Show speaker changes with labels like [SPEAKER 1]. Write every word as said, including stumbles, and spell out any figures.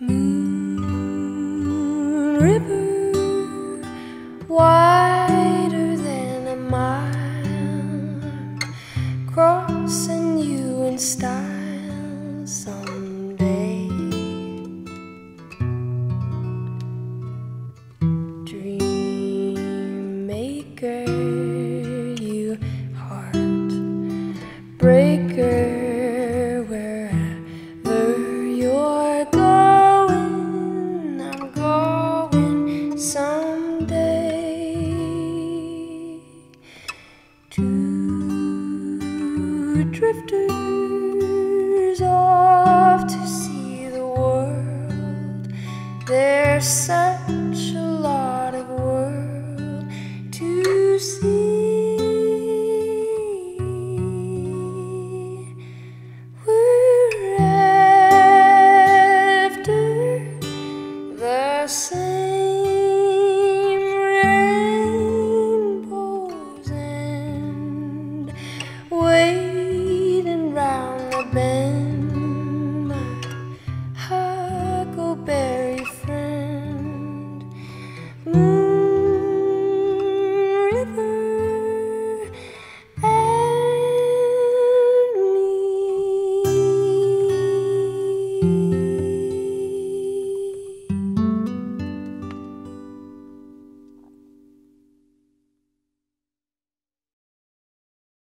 [SPEAKER 1] Moon River, wider than a mile, crossing you in style someday. Dream maker, you heartbreaker, wherever you're going, I'm going someday. Two drifters off to see the world, they're set